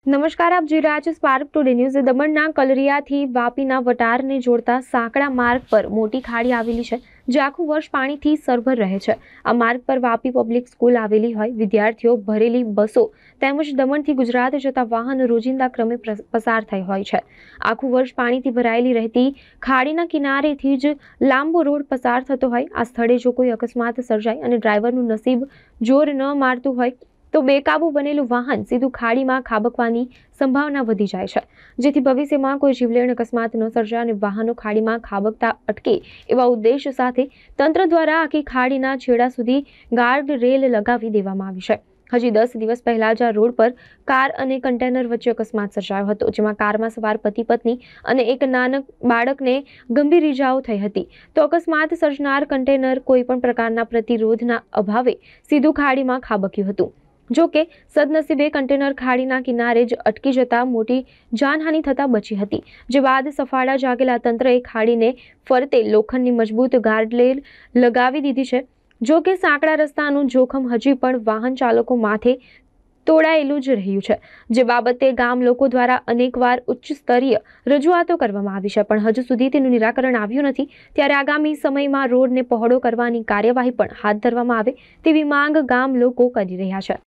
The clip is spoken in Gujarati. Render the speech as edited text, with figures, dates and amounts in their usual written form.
નમસ્કાર, આપ જોઈ રહ્યા છો સ્પાર્ક ટુડે ન્યૂઝ। દમણના કલરિયાથી વાપીના વટારને જોડતા સાંકડા માર્ગ પર મોટી ખાડી આવેલી છે, જે આખું વર્ષ પાણીથી સરભર રહે છે। આ માર્ગ પર વાપી પબ્લિક સ્કૂલ આવેલી હોય, વિદ્યાર્થીઓ ભરેલી બસો તેમજ દમણથી ગુજરાત જતા વાહન રોજિંદા ક્રમે પસાર થઈ હોય છે। આખું વર્ષ પાણીથી ભરાયેલી રહેતી ખાડીના કિનારેથી જ લાંબો રોડ પસાર થતો હોય। આ સ્થળે જો કોઈ અકસ્માત સર્જાય અને ડ્રાઈવરનું નસીબ જોર ન મારતું હોય તો બેકાબુ બનેલું વાહન સીધું ખાડીમાં ખાબકવાની સંભાવના વધી જાય છે, જેથી ભવિષ્યમાં કોઈ જીવલેણ અકસ્માત ન સર્જાય અને વાહનો ખાડીમાં ખાબકતા અટકે એવા ઉદ્દેશ સાથે તંત્ર દ્વારા આખી ખાડીના છેડા સુધી ગાર્ડ રેલ લગાવી દેવામાં આવી છે। હજી 10 દિવસ પહેલા જ આ રોડ પર કાર અને કન્ટેનર વચ્ચે અકસ્માત સર્જાયો હતો, જેમાં કારમાં સવાર પતિ પત્ની અને એક નાનક બાળકને ગંભીર ઈજાઓ થઈ હતી। તો અકસ્માત સર્જનાર કન્ટેનર કોઈ પણ પ્રકારના પ્રતિરોધના અભાવે સીધું ખાડીમાં ખાબક્યું હતું। જો કે સદનસીબે કન્ટેનર ખાડીના કિનારે જ અટકી જતા મોટી જાનહાનિ થતા બચી હતી, જે બાદ સફાળા જાગેલા તંત્રએ ખાડીને ફરતે લોખંડની મજબૂત ગાર્ડરેલ લગાવી દીધી છે। જો કે સાંકડા રસ્તાનું જોખમ હજી પણ વાહન ચાલકો માથે તોડાયેલું જ રહ્યું છે, જે બાબતે ગામ લોકો દ્વારા અનેકવાર ઉચ્ચ સ્તરીય રજૂઆતો કરવામાં આવી છે, પણ હજુ સુધી તેનું નિરાકરણ આવ્યું નથી। ત્યારે આગામી સમયમાં રોડને પહોળો કરવાની કાર્યવાહી પણ હાથ ધરવામાં આવે તેવી માંગ ગામ લોકો કરી રહ્યા છે।